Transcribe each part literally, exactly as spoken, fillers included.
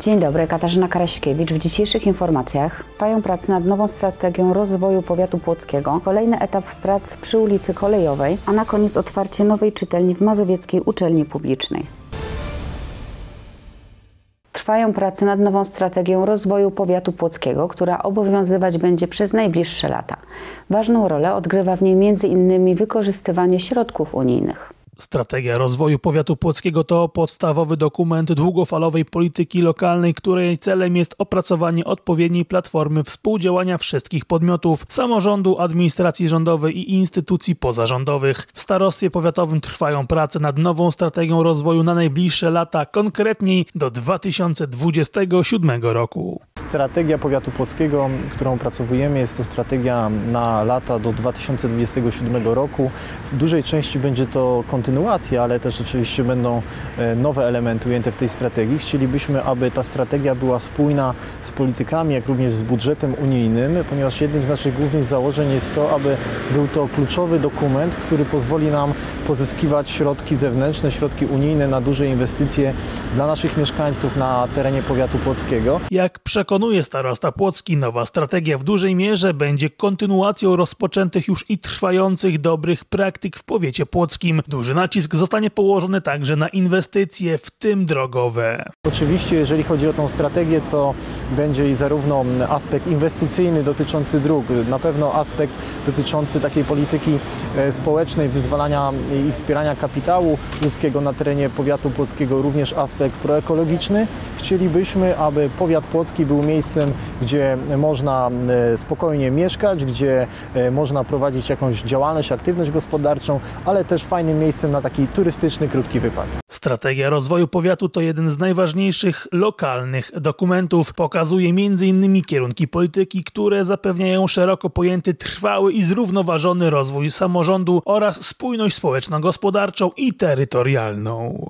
Dzień dobry, Katarzyna Karaśkiewicz. W dzisiejszych informacjach trwają prace nad nową strategią rozwoju powiatu płockiego, kolejny etap prac przy ulicy Kolejowej, a na koniec otwarcie nowej czytelni w Mazowieckiej Uczelni Publicznej. Trwają prace nad nową strategią rozwoju powiatu płockiego, która obowiązywać będzie przez najbliższe lata. Ważną rolę odgrywa w niej między innymi wykorzystywanie środków unijnych. Strategia rozwoju powiatu płockiego to podstawowy dokument długofalowej polityki lokalnej, której celem jest opracowanie odpowiedniej platformy współdziałania wszystkich podmiotów samorządu, administracji rządowej i instytucji pozarządowych. W starostwie powiatowym trwają prace nad nową strategią rozwoju na najbliższe lata, konkretniej do dwa tysiące dwudziestego siódmego roku. Strategia powiatu płockiego, którą opracowujemy, jest to strategia na lata do dwa tysiące dwudziestego siódmego roku. W dużej części będzie to kontynuacja, ale też oczywiście będą nowe elementy ujęte w tej strategii. Chcielibyśmy, aby ta strategia była spójna z politykami, jak również z budżetem unijnym, ponieważ jednym z naszych głównych założeń jest to, aby był to kluczowy dokument, który pozwoli nam pozyskiwać środki zewnętrzne, środki unijne na duże inwestycje dla naszych mieszkańców na terenie powiatu płockiego. Jak przekonuje starosta płocki, nowa strategia w dużej mierze będzie kontynuacją rozpoczętych już i trwających dobrych praktyk w powiecie płockim. Duży nacisk zostanie położony także na inwestycje, w tym drogowe. Oczywiście, jeżeli chodzi o tą strategię, to będzie i zarówno aspekt inwestycyjny dotyczący dróg, na pewno aspekt dotyczący takiej polityki społecznej, wyzwalania i wspierania kapitału ludzkiego na terenie powiatu płockiego, również aspekt proekologiczny. Chcielibyśmy, aby powiat płocki był miejscem, gdzie można spokojnie mieszkać, gdzie można prowadzić jakąś działalność, aktywność gospodarczą, ale też fajnym miejscem na taki turystyczny, krótki wypad. Strategia rozwoju powiatu to jeden z najważniejszych lokalnych dokumentów. Pokazuje między innymi kierunki polityki, które zapewniają szeroko pojęty, trwały i zrównoważony rozwój samorządu oraz spójność społeczno-gospodarczą i terytorialną.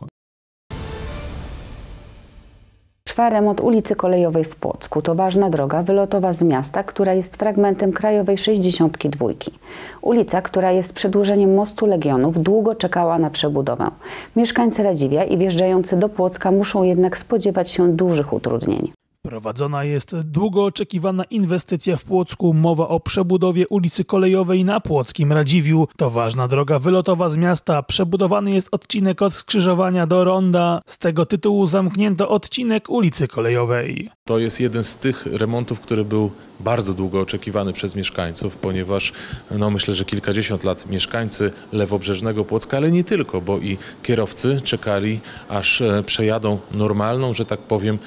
Trwa remont ulicy Kolejowej w Płocku. To ważna droga wylotowa z miasta, która jest fragmentem krajowej sześćdziesiątki dwa. Ulica, która jest przedłużeniem mostu Legionów, długo czekała na przebudowę. Mieszkańcy Radziwia i wjeżdżający do Płocka muszą jednak spodziewać się dużych utrudnień. Prowadzona jest długo oczekiwana inwestycja w Płocku. Mowa o przebudowie ulicy Kolejowej na płockim Radziwiu. To ważna droga wylotowa z miasta. Przebudowany jest odcinek od skrzyżowania do ronda. Z tego tytułu zamknięto odcinek ulicy Kolejowej. To jest jeden z tych remontów, który był bardzo długo oczekiwany przez mieszkańców, ponieważ no myślę, że kilkadziesiąt lat mieszkańcy lewobrzeżnego Płocka, ale nie tylko, bo i kierowcy czekali, aż przejadą normalną, że tak powiem,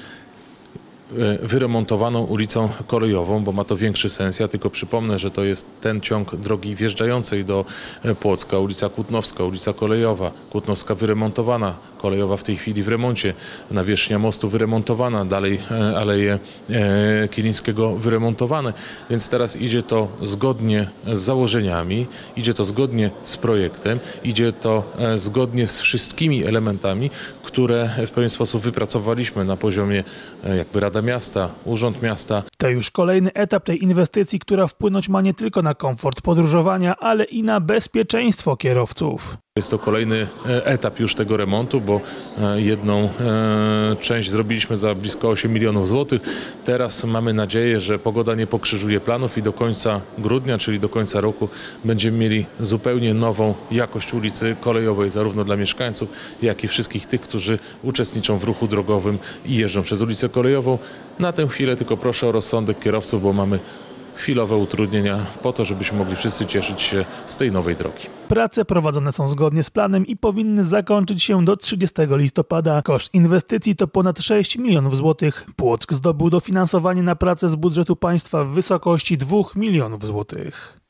wyremontowaną ulicą Kolejową, bo ma to większy sens. Ja tylko przypomnę, że to jest ten ciąg drogi wjeżdżającej do Płocka, ulica Kutnowska, ulica Kolejowa, Kutnowska wyremontowana, Kolejowa w tej chwili w remoncie, nawierzchnia mostu wyremontowana, dalej Aleje Kilińskiego wyremontowane, więc teraz idzie to zgodnie z założeniami, idzie to zgodnie z projektem, idzie to zgodnie z wszystkimi elementami, które w pewien sposób wypracowaliśmy na poziomie jakby Rada Miasta, Urząd Miasta. To już kolejny etap tej inwestycji, która wpłynąć ma nie tylko na komfort podróżowania, ale i na bezpieczeństwo kierowców. Jest to kolejny etap już tego remontu, bo jedną część zrobiliśmy za blisko osiem milionów złotych. Teraz mamy nadzieję, że pogoda nie pokrzyżuje planów i do końca grudnia, czyli do końca roku, będziemy mieli zupełnie nową jakość ulicy Kolejowej, zarówno dla mieszkańców, jak i wszystkich tych, którzy uczestniczą w ruchu drogowym i jeżdżą przez ulicę Kolejową. Na tę chwilę tylko proszę o rozsądek kierowców, bo mamy chwilowe utrudnienia po to, żebyśmy mogli wszyscy cieszyć się z tej nowej drogi. Prace prowadzone są zgodnie z planem i powinny zakończyć się do trzydziestego listopada. Koszt inwestycji to ponad sześć milionów złotych. Płock zdobył dofinansowanie na pracę z budżetu państwa w wysokości dwóch milionów złotych.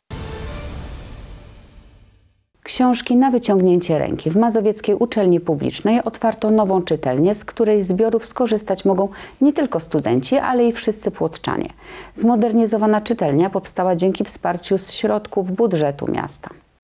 Książki na wyciągnięcie ręki. W Mazowieckiej Uczelni Publicznej otwarto nową czytelnię, z której zbiorów skorzystać mogą nie tylko studenci, ale i wszyscy płockczanie. Zmodernizowana czytelnia powstała dzięki wsparciu z środków budżetu miasta.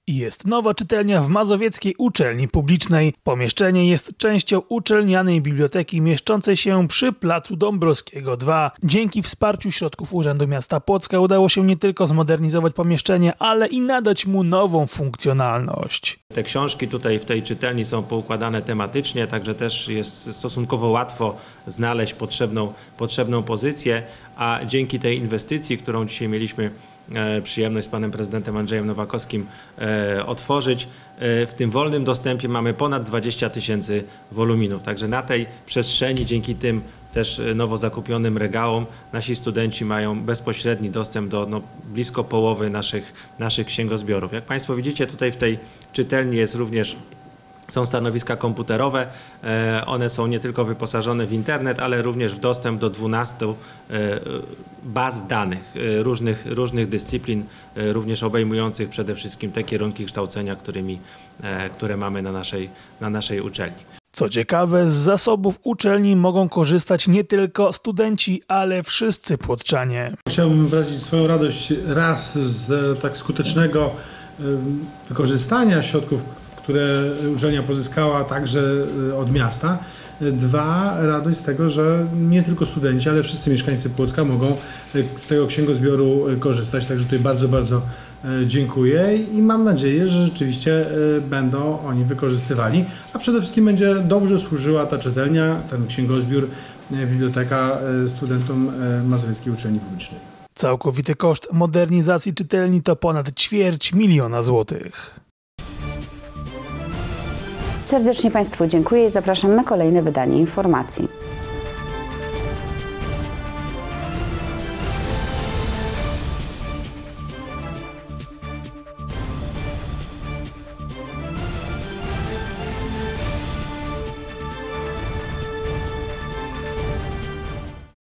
Jest nowa czytelnia w Mazowieckiej Uczelni Publicznej. Pomieszczenie jest częścią uczelnianej biblioteki mieszczącej się przy Placu Dąbrowskiego dwa. Dzięki wsparciu środków Urzędu Miasta Płocka udało się nie tylko zmodernizować pomieszczenie, ale i nadać mu nową funkcjonalność. Te książki tutaj w tej czytelni są poukładane tematycznie, także też jest stosunkowo łatwo znaleźć potrzebną, potrzebną pozycję, a dzięki tej inwestycji, którą dzisiaj mieliśmy przyjemność z panem prezydentem Andrzejem Nowakowskim e, otworzyć. E, w tym wolnym dostępie mamy ponad dwadzieścia tysięcy woluminów. Także na tej przestrzeni, dzięki tym też nowo zakupionym regałom, nasi studenci mają bezpośredni dostęp do no, blisko połowy naszych, naszych księgozbiorów. Jak państwo widzicie, tutaj w tej czytelni jest również Są stanowiska komputerowe, one są nie tylko wyposażone w internet, ale również w dostęp do dwunastu baz danych różnych, różnych dyscyplin, również obejmujących przede wszystkim te kierunki kształcenia, którymi, które mamy na naszej, na naszej uczelni. Co ciekawe, z zasobów uczelni mogą korzystać nie tylko studenci, ale wszyscy płotczanie. Chciałbym wyrazić swoją radość raz z tak skutecznego wykorzystania środków, które uczelnia pozyskała także od miasta. Dwa, radość z tego, że nie tylko studenci, ale wszyscy mieszkańcy Płocka mogą z tego księgozbioru korzystać. Także tutaj bardzo, bardzo dziękuję i mam nadzieję, że rzeczywiście będą oni wykorzystywali, a przede wszystkim będzie dobrze służyła ta czytelnia, ten księgozbiór, biblioteka studentom Mazowieckiej Uczelni Publicznej. Całkowity koszt modernizacji czytelni to ponad ćwierć miliona złotych. Serdecznie Państwu dziękuję i zapraszam na kolejne wydanie informacji.